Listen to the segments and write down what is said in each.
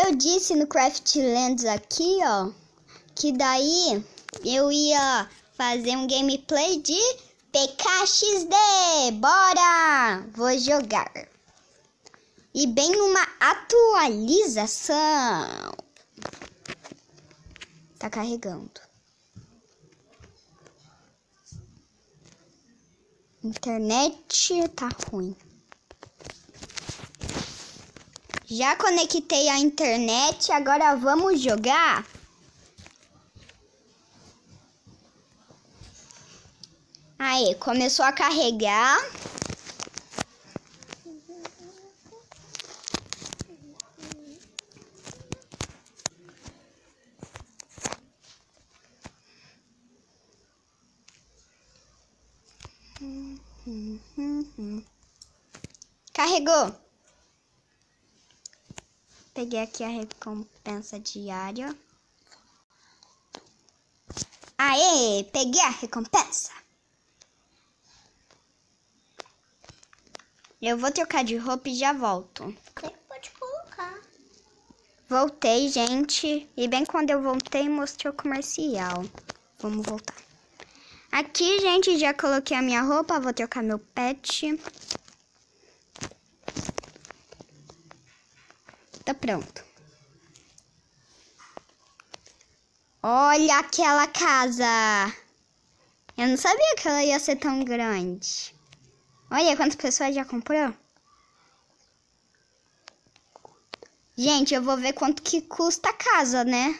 Eu disse no Craftlands aqui, ó, que daí eu ia fazer um gameplay de PKXD. Bora! Vou jogar. E bem numa atualização. Tá carregando. Internet tá ruim. Já conectei a internet, agora vamos jogar. Aí, começou a carregar. Carregou. Peguei aqui a recompensa diária. Aê, peguei a recompensa. Eu vou trocar de roupa e já volto. Você pode colocar. Voltei, gente. E bem quando eu voltei, mostrou o comercial. Vamos voltar. Aqui, gente, já coloquei a minha roupa. Vou trocar meu pet. Tá pronto. Olha aquela casa. Eu não sabia que ela ia ser tão grande. Olha quantas pessoas já comprou. Gente, eu vou ver quanto que custa a casa, né?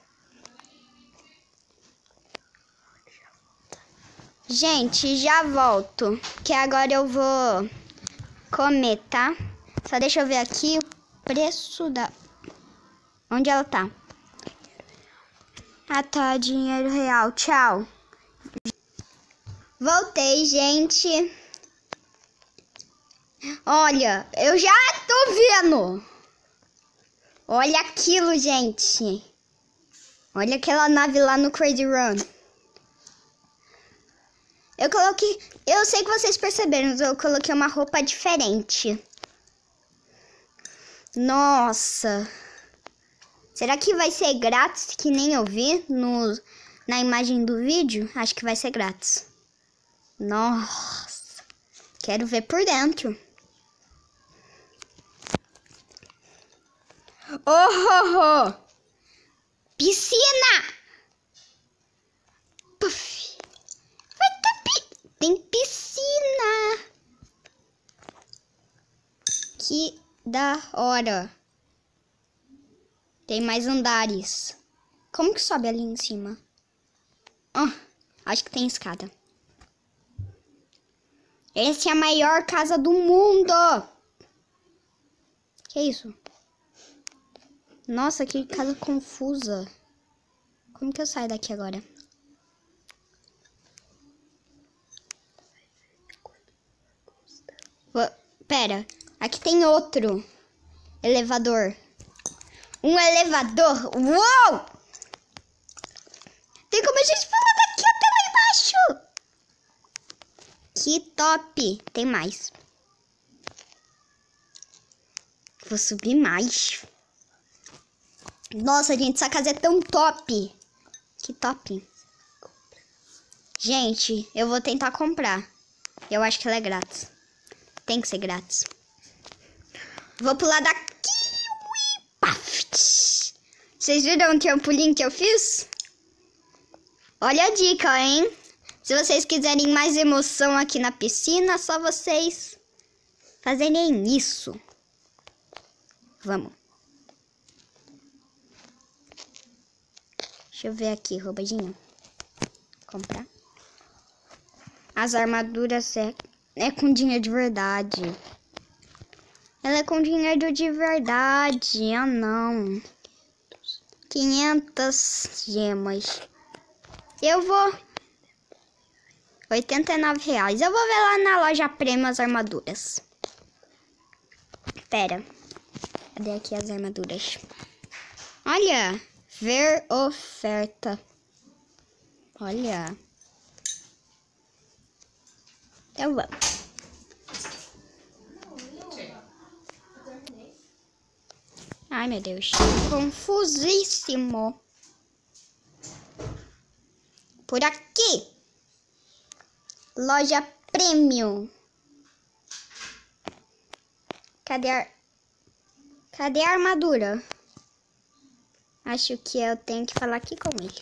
Gente, já volto. Que agora eu vou comer, tá? Só deixa eu ver aqui o preço da... Onde ela tá? Ah, tá. Dinheiro real. Tchau. Voltei, gente. Olha, eu já tô vendo. Olha aquilo, gente. Olha aquela nave lá no Crazy Run. Eu coloquei... Eu sei que vocês perceberam, mas eu coloquei uma roupa diferente. Nossa. Será que vai ser grátis, que nem eu vi na imagem do vídeo? Acho que vai ser grátis. Nossa. Quero ver por dentro. Oh, oh, oh. Piscina! Puff. Tem piscina! Que da hora! Tem mais andares. Como que sobe ali em cima? Acho que tem escada. Essa é a maior casa do mundo! Que isso? Nossa, que casa confusa. Como que eu saio daqui agora? Pera, aqui tem outro elevador. Um elevador. Uou! Tem como a gente pular daqui até lá embaixo. Que top. Tem mais. Vou subir mais. Nossa, gente, essa casa é tão top. Que top. Gente, eu vou tentar comprar. Eu acho que ela é grátis. Tem que ser grátis. Vou pular daqui. Vocês viram o trampolim que eu fiz? Olha a dica, hein? Se vocês quiserem mais emoção aqui na piscina, só vocês fazerem isso. Vamos. Deixa eu ver aqui, roubadinho. Comprar. As armaduras é com dinheiro de verdade. Ela é com dinheiro de verdade. Ah, não. 500 gemas. Eu vou... R$89. Eu vou ver lá na loja Prêmio as armaduras. Pera. Cadê aqui as armaduras? Olha. Ver oferta. Olha. Então vamos. Ai, meu Deus. Confusíssimo. Por aqui. Loja Premium. Cadê a armadura? Acho que eu tenho que falar aqui com ele.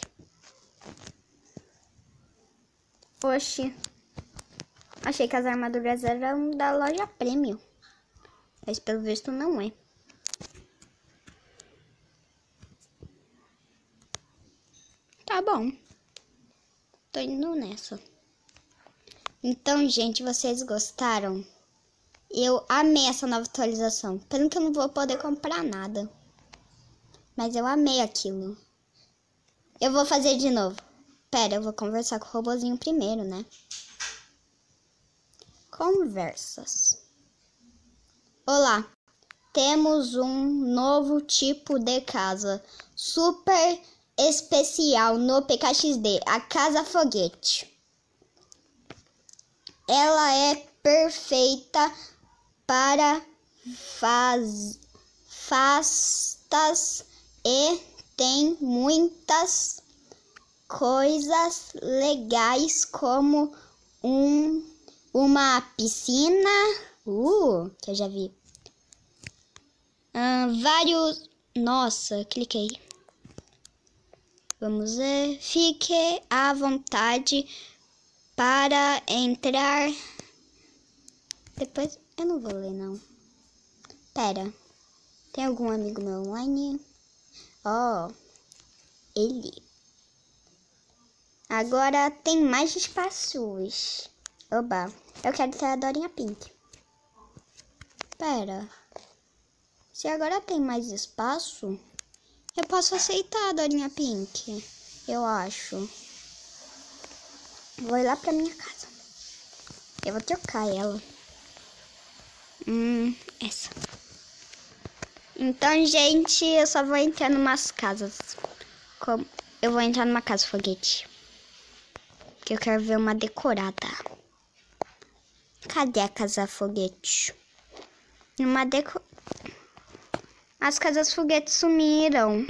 Oxi. Achei que as armaduras eram da loja Premium. Mas pelo visto não é. Tá bom. Tô indo nessa. Então, gente, vocês gostaram? Eu amei essa nova atualização. Pena que eu não vou poder comprar nada. Mas eu amei aquilo. Eu vou fazer de novo. Pera, eu vou conversar com o robozinho primeiro, né? Conversas. Olá. Temos um novo tipo de casa. Super especial no PKXD. A Casa Foguete. Ela é perfeita para festas e tem muitas coisas legais como uma piscina, que eu já vi. Vários... Nossa, cliquei. Vamos ver. Fique à vontade para entrar. Depois eu não vou ler, não. Pera. Tem algum amigo meu online? Ele. Agora tem mais espaços. Oba. Eu quero ter a Dorinha Pink. Pera. Se agora tem mais espaço, eu posso aceitar a Dorinha Pink. Eu acho. Vou ir lá pra minha casa. Eu vou trocar ela. Essa. Então, gente, eu só vou entrar numas casas. Eu vou entrar numa casa foguete. Que eu quero ver uma decorada. Cadê a casa foguete? As casas foguetes sumiram.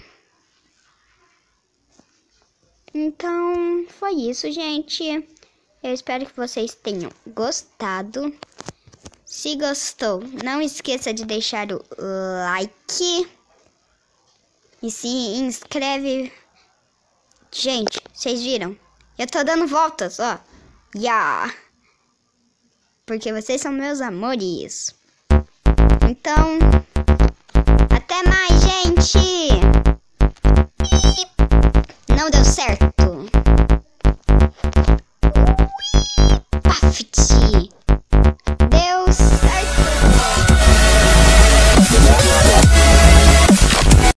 Então, foi isso, gente. Eu espero que vocês tenham gostado. Se gostou, não esqueça de deixar o like. E se inscreve. Gente, vocês viram? Eu tô dando voltas, ó. Porque vocês são meus amores. Então, até mais, gente!